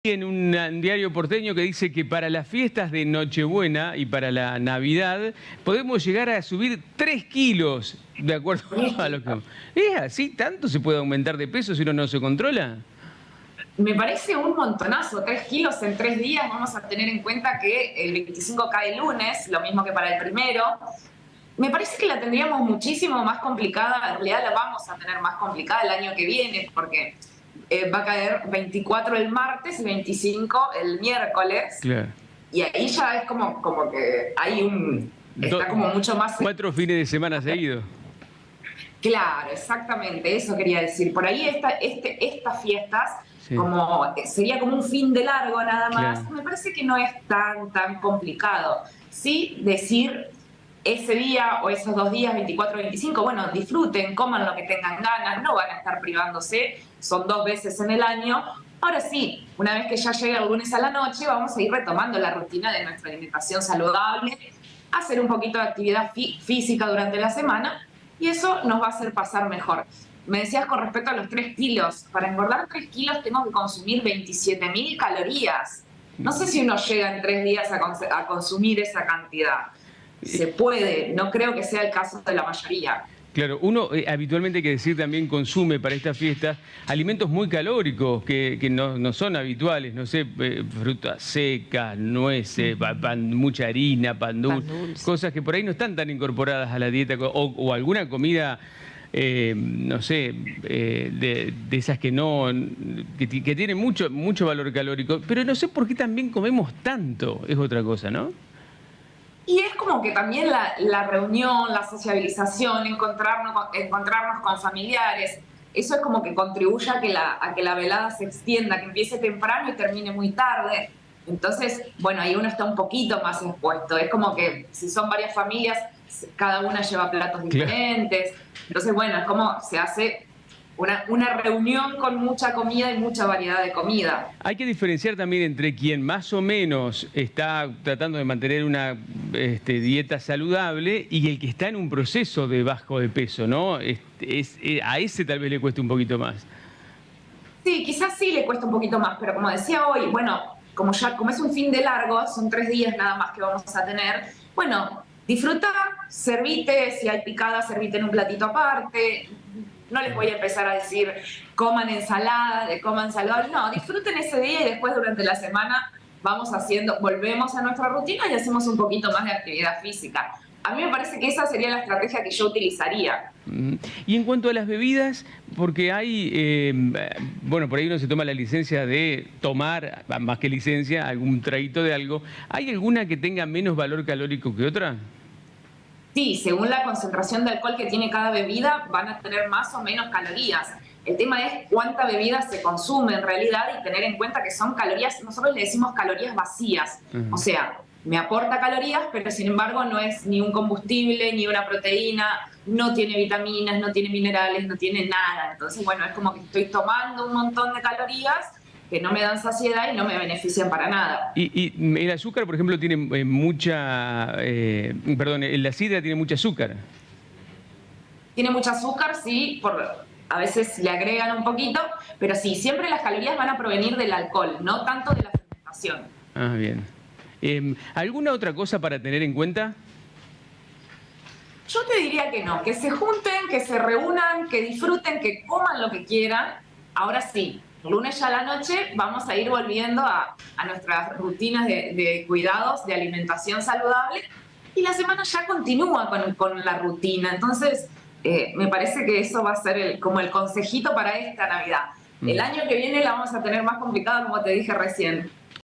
En un diario porteño que dice que para las fiestas de Nochebuena y para la Navidad podemos llegar a subir 3 kilos, de acuerdo a lo que... ¿Es así? ¿Tanto se puede aumentar de peso si uno no se controla? Me parece un montonazo, 3 kilos en 3 días. Vamos a tener en cuenta que el 25 cae el lunes, lo mismo que para el primero. Me parece que la tendríamos muchísimo más complicada, en realidad la vamos a tener más complicada el año que viene, porque va a caer 24 el martes y 25 el miércoles. Claro. Y ahí ya es como que hay está como mucho más... 4 fines de semana seguidos. Claro, exactamente, eso quería decir. Por ahí estas fiestas, sí, sería como un fin de largo nada más, claro, me parece que no es tan complicado. Sí, decir ese día o esos 2 días, 24 y 25, bueno, disfruten, coman lo que tengan ganas, no van a estar privándose, son 2 veces en el año. Ahora sí, una vez que ya llegue el lunes a la noche, vamos a ir retomando la rutina de nuestra alimentación saludable, hacer un poquito de actividad física durante la semana, y eso nos va a hacer pasar mejor. Me decías con respecto a los 3 kilos. Para engordar 3 kilos tengo que consumir 27.000 calorías. No sé si uno llega en 3 días a consumir esa cantidad. Se puede, no creo que sea el caso de la mayoría. Claro, uno habitualmente, hay que decir, también consume para estas fiestas alimentos muy calóricos que no son habituales, no sé, frutas secas, nueces, mucha harina, pan dulce, cosas que por ahí no están tan incorporadas a la dieta, o alguna comida, no sé, de esas que tienen mucho valor calórico, pero no sé por qué también comemos tanto, es otra cosa, ¿no? Y es como que también la reunión, la sociabilización, encontrarnos con familiares, eso es como que contribuye a que la velada se extienda, que empiece temprano y termine muy tarde. Entonces, bueno, ahí uno está un poquito más expuesto. Es como que si son varias familias, cada una lleva platos diferentes. Entonces, bueno, es como se hace una reunión con mucha comida y mucha variedad de comida. Hay que diferenciar también entre quien más o menos está tratando de mantener una dieta saludable y el que está en un proceso de bajo de peso, ¿no? A ese tal vez le cueste un poquito más. Sí, quizás sí le cuesta un poquito más, pero como decía hoy, bueno, como es un fin de largo, son 3 días nada más que vamos a tener, bueno, disfruta, servite, si hay picada, servite en un platito aparte. No les voy a empezar a decir coman ensalada, coman saludable. No, disfruten ese día y después durante la semana volvemos a nuestra rutina y hacemos un poquito más de actividad física. A mí me parece que esa sería la estrategia que yo utilizaría. Y en cuanto a las bebidas, porque hay, bueno, por ahí uno se toma la licencia de tomar, más que licencia, algún traguito de algo. ¿Hay alguna que tenga menos valor calórico que otra? Sí, según la concentración de alcohol que tiene cada bebida, van a tener más o menos calorías. El tema es cuánta bebida se consume en realidad y tener en cuenta que son calorías, nosotros le decimos calorías vacías. O sea, me aporta calorías, pero sin embargo no es ni un combustible, ni una proteína, no tiene vitaminas, no tiene minerales, no tiene nada. Entonces, bueno, es como que estoy tomando un montón de calorías que no me dan saciedad y no me benefician para nada. Y el azúcar, por ejemplo, tiene la sidra tiene mucho azúcar. Tiene mucho azúcar, sí, a veces le agregan un poquito, pero sí, siempre las calorías van a provenir del alcohol, no tanto de la fermentación. Ah, bien. ¿Alguna otra cosa para tener en cuenta? Yo te diría que no, que se junten, que se reúnan, que disfruten, que coman lo que quieran. Ahora sí, lunes ya a la noche vamos a ir volviendo a nuestras rutinas de cuidados, de alimentación saludable, y la semana ya continúa con la rutina. Entonces, me parece que eso va a ser como el consejito para esta Navidad. El año que viene la vamos a tener más complicada, como te dije recién.